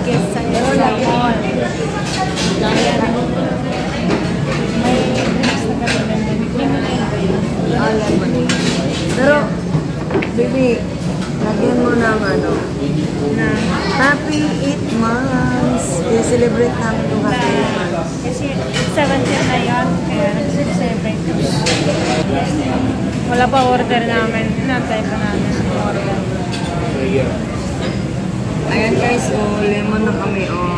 biggest sa mall. Pero, baby, lagyan mo ng ano, Na happy 8 months. I-celebrate namin yung happy 8 months. kasi 17 na yun, kaya nag-celebrate kami. Wala pa order namin. Inantay pa namin ang order. Ayan guys, oh, lemon na kami, oh.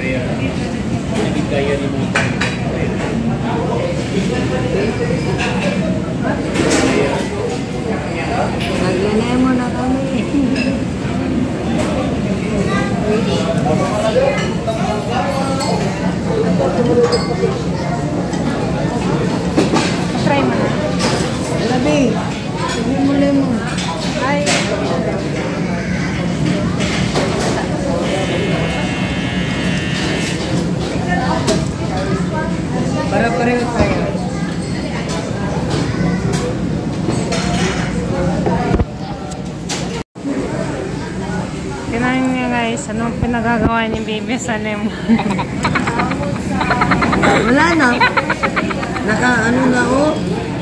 Naglemon na kami. Try mo na. Labi, lemon. Ay, Para pareho tayo. tinahin niya guys, anong pinagagawa ni Baby sa lemon? Wala na. Naka-ano na, oh.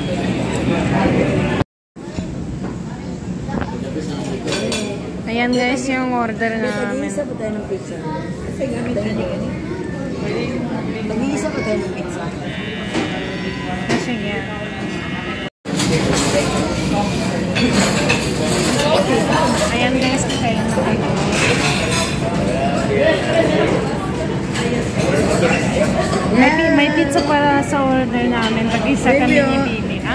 Ayan guys, yung order namin. Mag-iisa pa tayo ng pizza. Mag-iisa pa tayo ng pizza. Sige. Ayan guys, kakain na kayo. May pizza para sa order namin. Pag-isa kami ni Bibi, ha?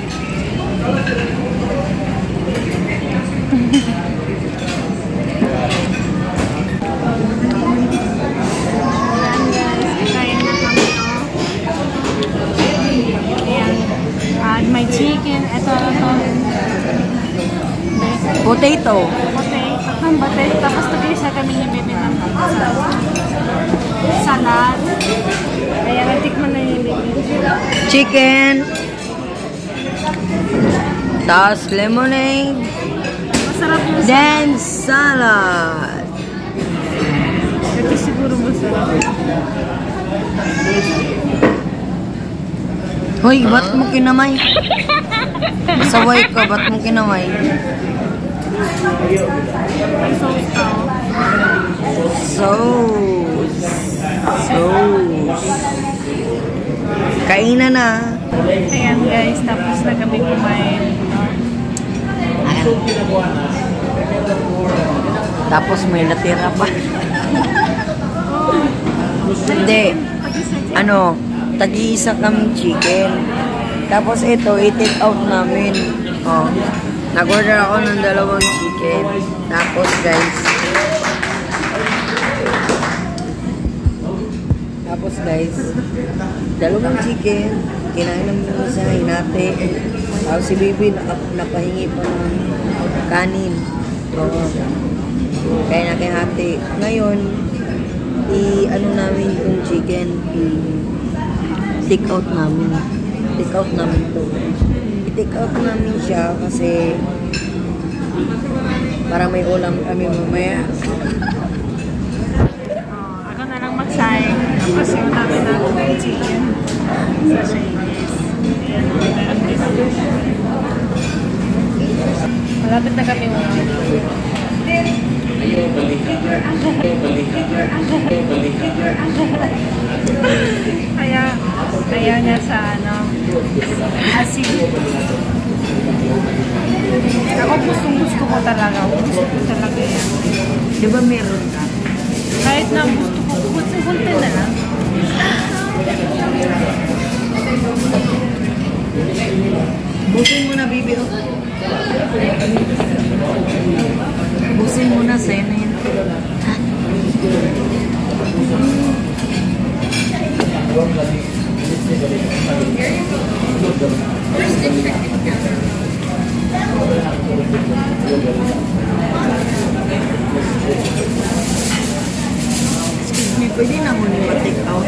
Ayan guys, kakain na kami, oh. Ayan. May chicken. Ito. Potato. Batay. Tapos tag-isa kami ni Bibi ng salad. Ayan, natikman na yung Bibi. Chicken. Tapos lemonade. Masarap yung salad. Then salad. Ito siguro masarap. Hoy, ba't mo kinamay? Masaway ka, ba't mo kinamay? May sauce ka, oh. Sauce. Kainan na. Ayan guys, tapos na kami kumain. Tapos may natira pa. Hindi. Ano, tag-iisa kaming chicken. Tapos ito, i-take out namin. Oh. Nag-order ako ng 2 chicken. Tapos guys, 2 chicken. Kinain namin yung isa, hinati. Tapos si Bibi nakahingi pa ng kanin. Oo. Kaya nakihati. Ngayon, i-ano namin yung chicken, i-take out namin. Take out namin to. I-take out namin siya kasi para may ulam kami mamaya. Ako na lang magsayang. Tapos yung namin ng chicken sa Chinese. Malapit na kami ulit. Ayaw niya sa asin. Ako gusto ko talaga. Gusto ko talaga yan. Di ba meron ka? Kahit na gusto ko, kunti na lang. Busin mo na, Bibi. Busin mo na, sa'yo na yun. Excuse me, pwede na mo nyo take out?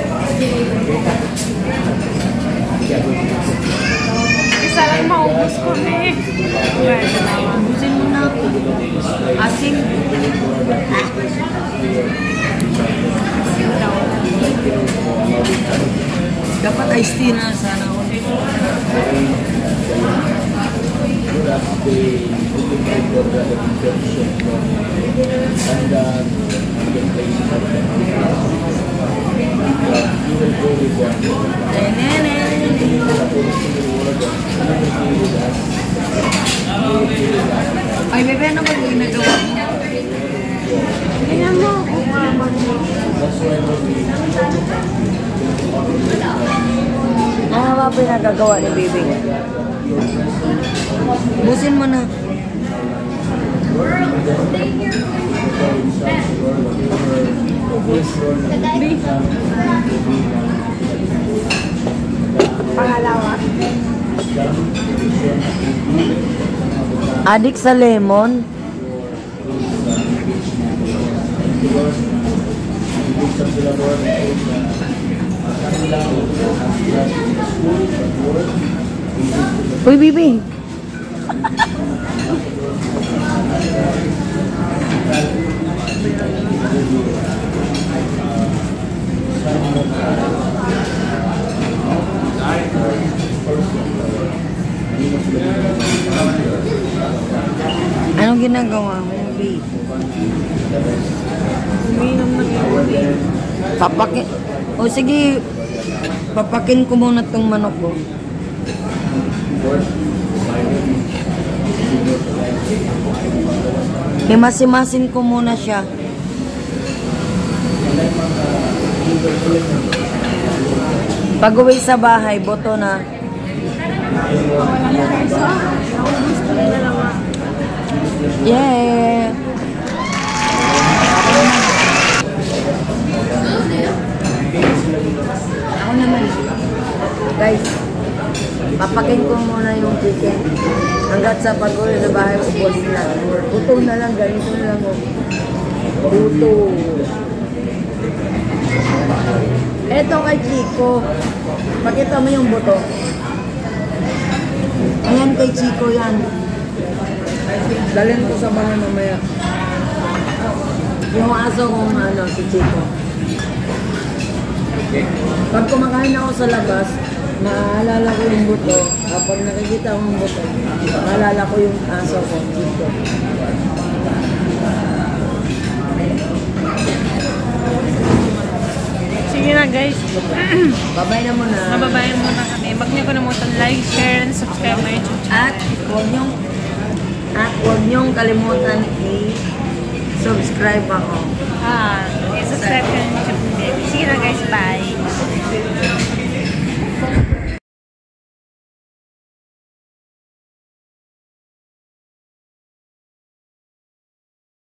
Isa lang maubos ko na eh. Busin mo na. Asin. Iced tea na sana ako. Ay, bebe, ano ba yung ginagawa mo? Tingnan mo. Ano ba pinagagawa ni Bibi? Busin mo na. Pangalawa. Adik sa lemon. Uy, Bibi. Anong ginagawa mo, Bibi? Uminom ng iwan. Papakin. O sige, papakin ko muna tong manok ko. Himasimasin ko muna siya. Pag uwi sa bahay, boto na. Yeah! Ako naman. Guys, papakin ko muna yung chicken. Hanggat sa pag-uwi sa bahay, ubos na. Buto na lang, ganito na lang. Buto. Eto kay Chico. Pakita mo yung buto. Ayan kay Chico yan. Dalhin ko sa bahay mamaya. Yung aso kong si Chico. Pag kumakain ako sa labas, naalala ko yung buto. Kapag nakikita ko yung buto, naalala ko yung aso ko, Chico. Sige na guys. Babay na muna. Mababayan muna kami. Huwag niyo kalimutan like, share, and subscribe my YouTube channel. At huwag niyong kalimutan i-subscribe ako.